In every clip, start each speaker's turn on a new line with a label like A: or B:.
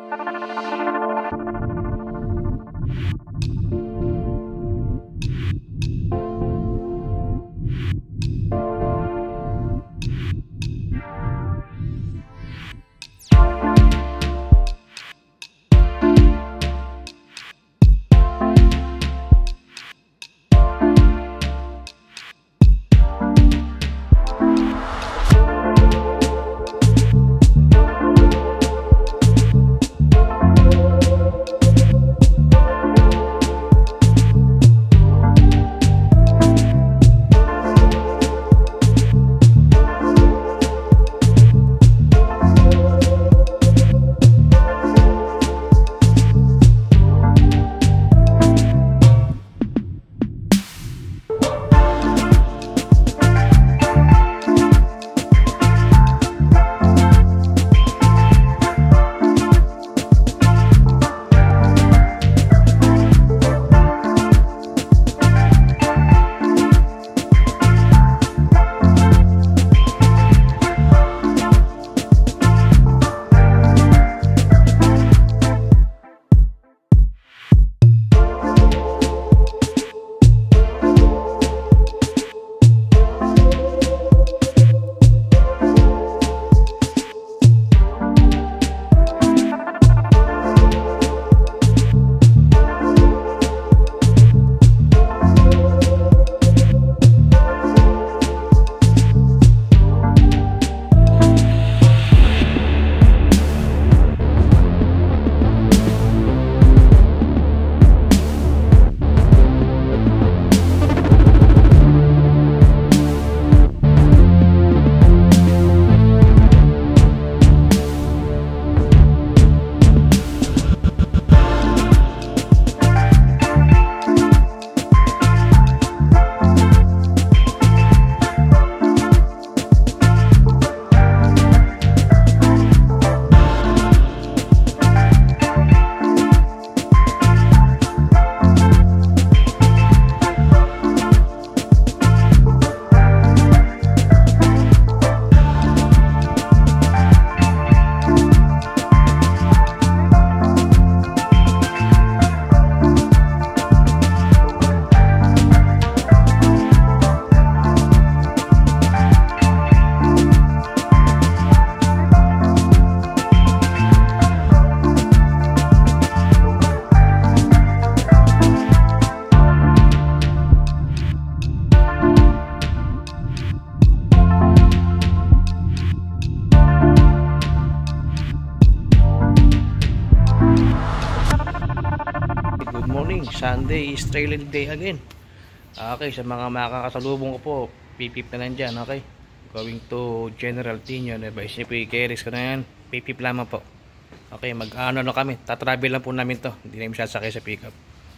A: Sunday is trailer day again. Okay, sa mga makakasalubong ko po, pipip na nandyan, okay? Going to General Tino, Nueva Ecija, Keris ko na yan, pipip lamang po. Okay, mag-ano na kami, tatravel lang po namin to, hindi namin sasakay sa pickup.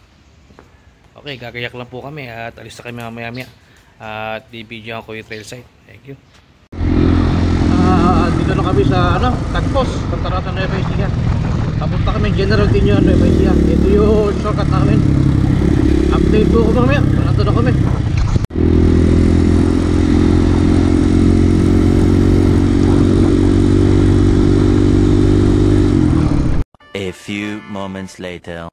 A: Okay, gagayak lang po kami at alis na kami mamaya-maya at bibidyoan ko yung trail site. Thank you. Dito na kami sa Tagpos, Tantaratan, Nueva Ecija. Papunta kami General Tino, Nueva Ecija. Ito yung shortcut namin. Update po ko mamaya, nandito na kami.
B: A few moments later.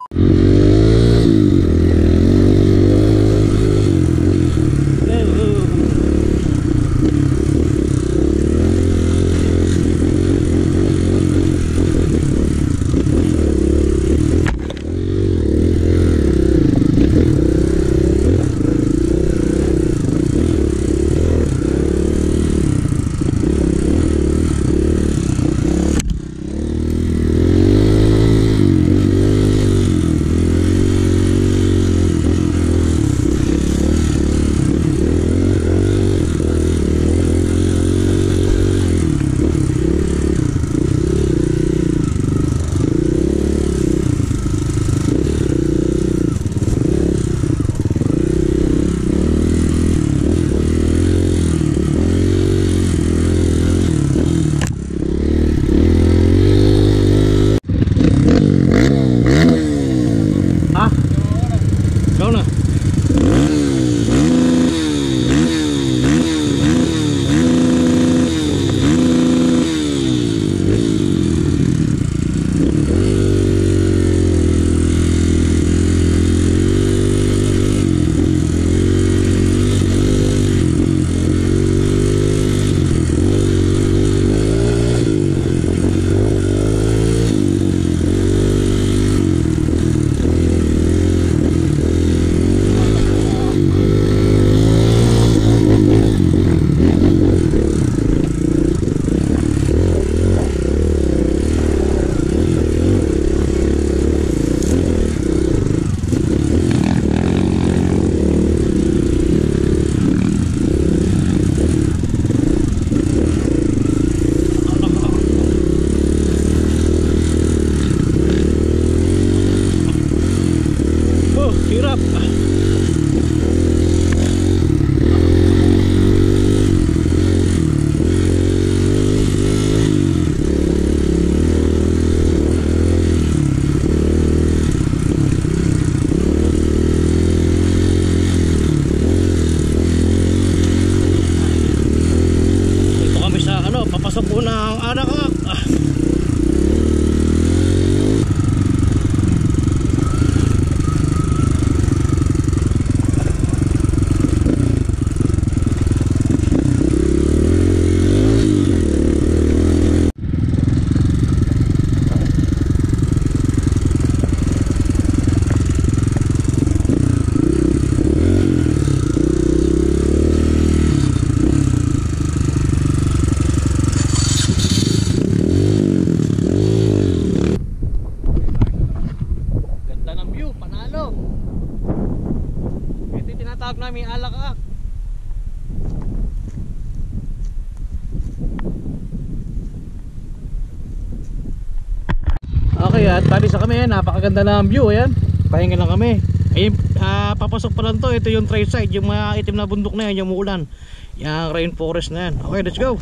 A: Okay, at talis na kami. Napakaganda na ang view. Ayan, pahinga lang kami. Ayun, papasok pa lang to. Ito yung trade side, yung mga itim na bundok na yan, yung muulan, yung rainforest na yan. Okay, let's go.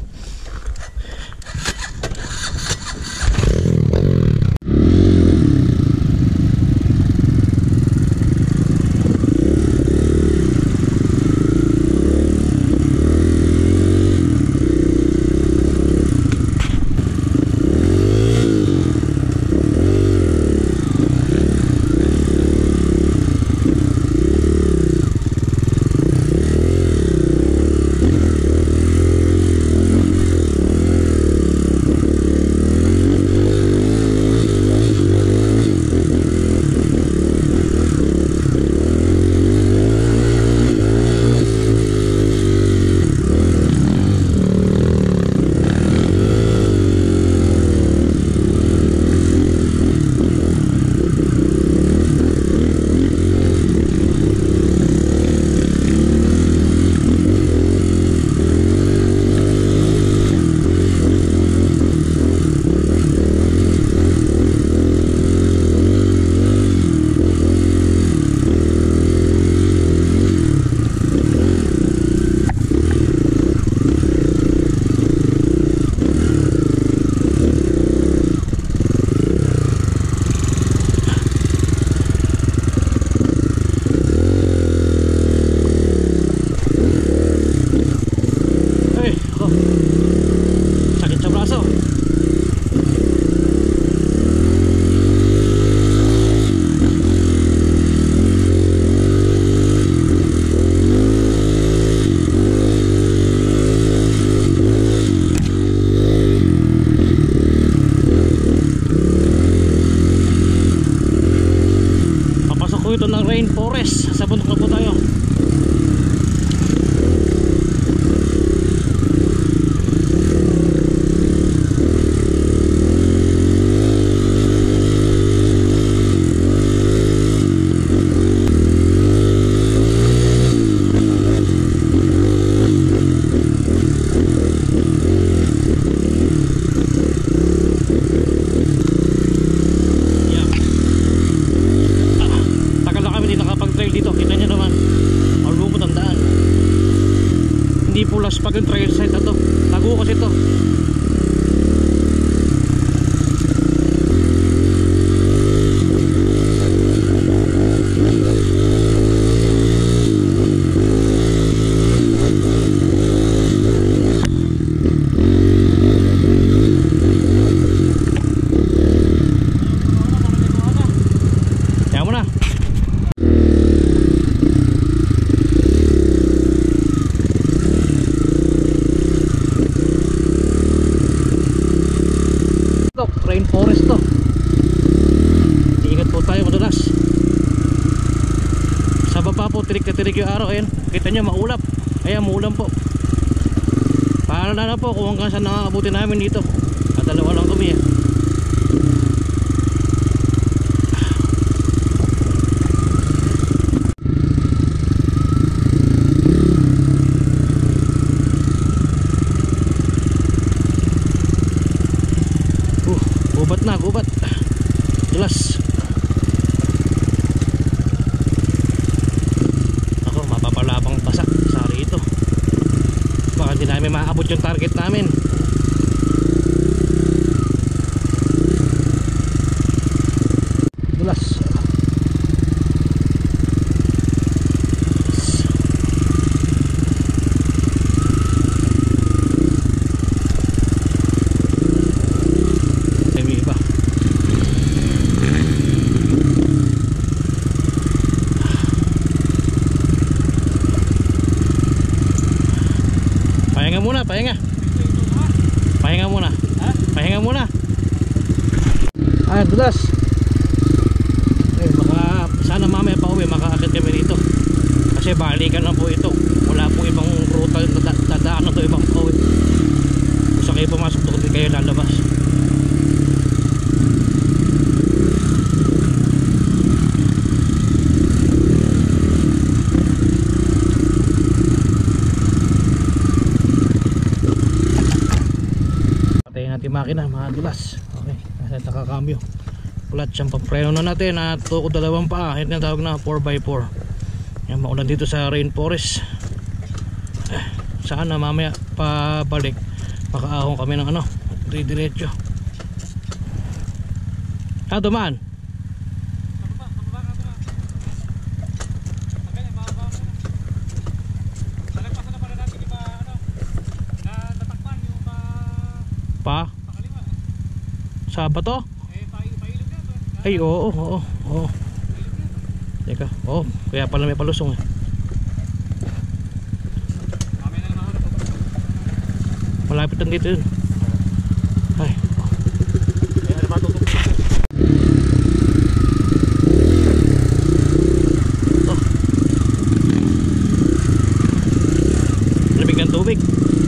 A: Sakit sa braso. Papasok ko ito ng rainforest. Sa bundok na po tayo. Hindi pulas pag yung trail site na to. Tago kasi to. Kaya mo na. Rainforest to. Ingat po tayo madulas. Sa baba po tirik na tirik yung araw. Ayan, kita nyo maulap. Ayan, maulan po. Para na po kung hanggang saan nakakabuti namin dito. At dalawa lang kami. Gubat na, gubat. Jelas. Ako, mapapalabang basak sa rito. Baka hindi namin maabot yung target namin. Jelas. Pahinga muna. Pahinga muna. Dulas. Sana mamaya pa uwi makaakit kami dito. Kasi balikan lang po ito. Wala po ibang ruta dadaan na ito ibang pauwi. Kung sa kayo pumasok doon din kayo lalabas. Patayin natin makina mga dulas. Okay, nasa nakakambyo. clutch ang pagpreno na natin at tukod dalawang paa. Ito yung tawag na 4x4. Yan, maulan dito sa rainforest. Sana mamaya pabalik makaahon kami ng ano, diretso. Dumaan. Pa? Sa bato? Ay, oo. Teka, kaya pala may palusong eh. Malapit lang dito yun. Ay. Lamig ng tubig.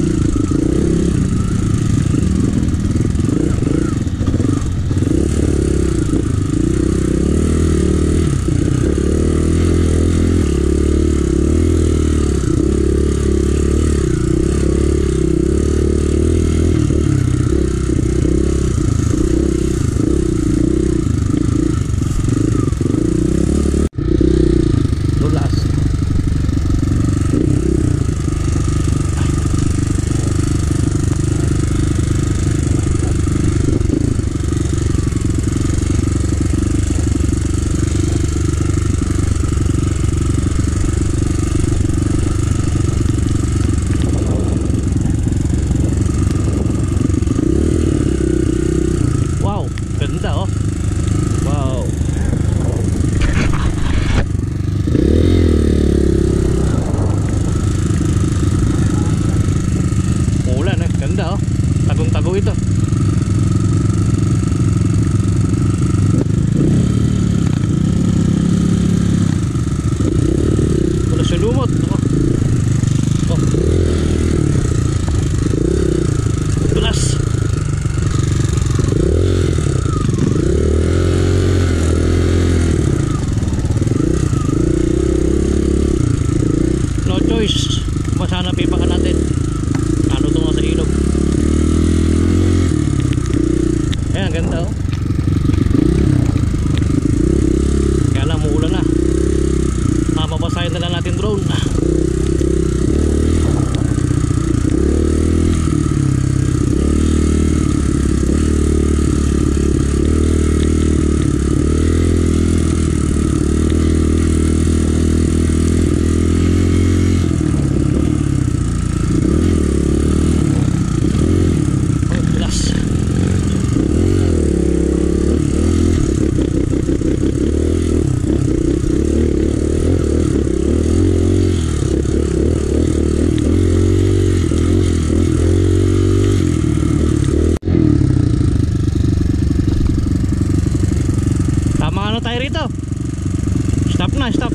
A: Stop.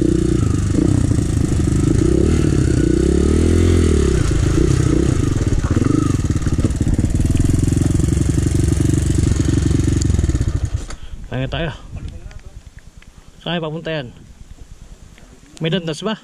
A: Tanya tayo. Saan papunta yan? May dandas ba?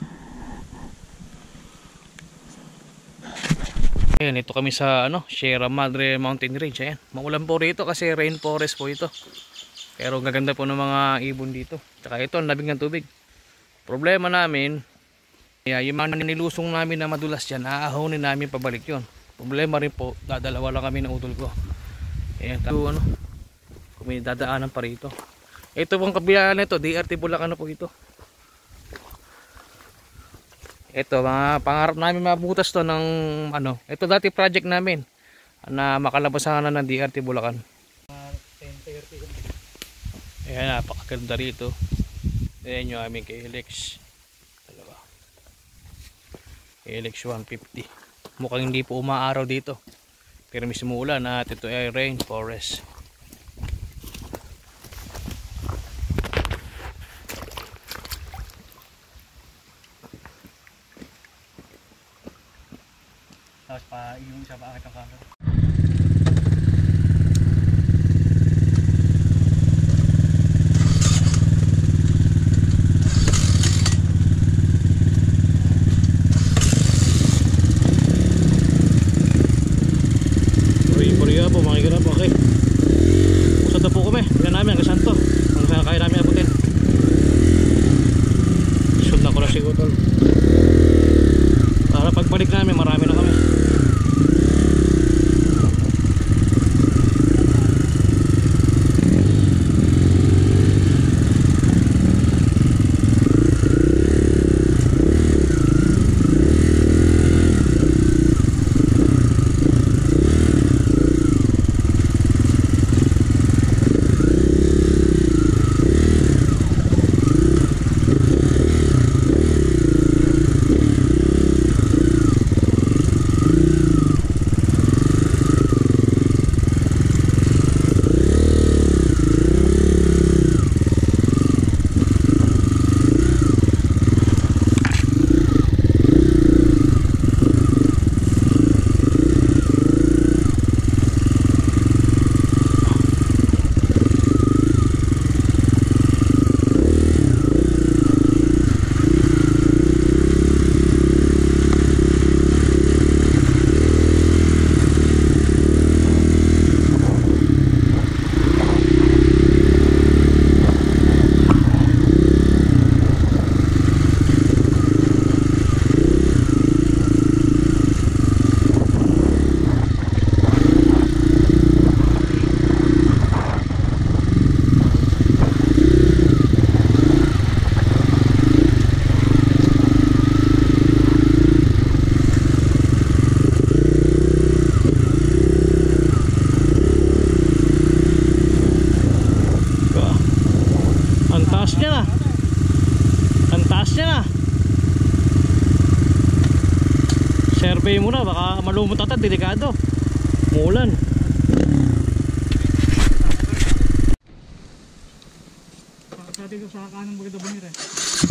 A: Ayan, ito kami sa Sierra Madre Mountain Range. Ayan, maulan po rito kasi rainforest po ito. Pero gaganda po ng mga ibon dito. Tsaka ito, ang labing ng tubig. Problema namin, yung mga nilusong namin na madulas dyan, aahonin namin pabalik yun. Problema rin po, dadalawa lang kami ng utol ko. Ayan, kung may dadaanan pa rito. Ito pong kabilaan na ito, DRT Bulacan na po ito. Ito, mga pangarap namin mabutas to ng ito dati project namin na makalabas sana ng DRT Bulacan. 10:30. Ayan, napakaganda rito. Ayan yung aming KLX. Dalawa. KLX 150. Mukhang hindi po umaaraw dito. Pero may simulan at ito ay rainforest. Tapos pa yung sa bakit ang camera. Puri-puri po, makikita po, okay. Usad na po kami. Yan namin hanggang Survey mo na, baka malumot ata, delikado. Muulan.
C: Sa dito sa kanang bukid bunir eh.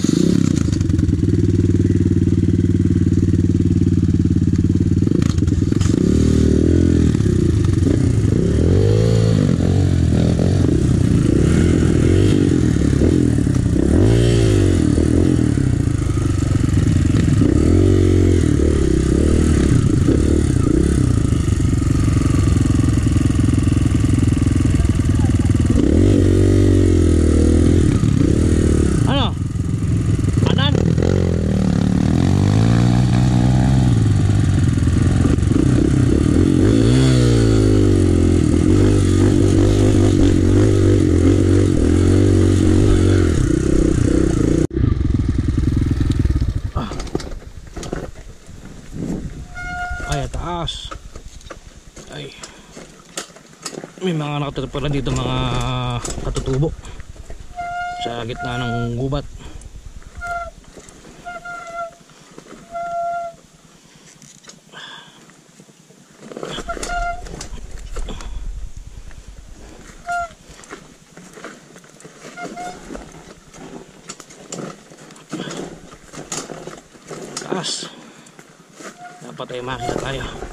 A: Ay, taas. Ay. May mga nakatira pala dito, mga katutubo sa gitna ng gubat. Taas. Dapat ay makina tayo.